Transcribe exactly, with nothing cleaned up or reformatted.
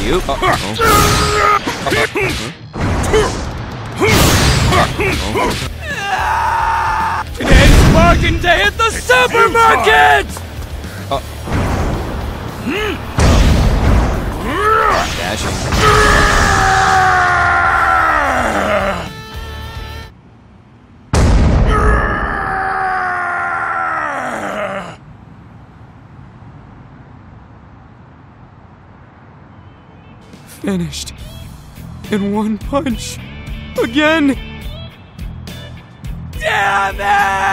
you. Uh, oh. Today's bargain day at the supermarket! Uh. Dashing. Finished. In one punch. Again. Damn it!